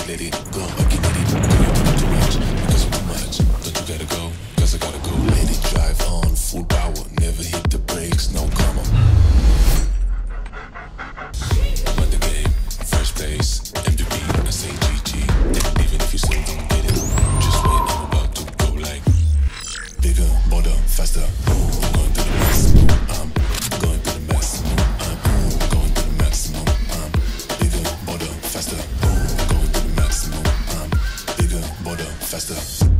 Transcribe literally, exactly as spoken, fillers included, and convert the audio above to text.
let it go. I can let it go. You do too much because I'm too much. Don't you gotta go? Cause I gotta go. Let it drive on full power. Never hit the brakes. No comma. Won the game, first place, M V P. I say G G. Even if you still don't get it, just wait. I'm about to go like bigger, bolder, faster. I'm going to the maximum. I'm going to the maximum. I'm going to the maximum. I'm bigger, bolder, faster. I'm going to the maximum. I'm bigger, bolder, faster.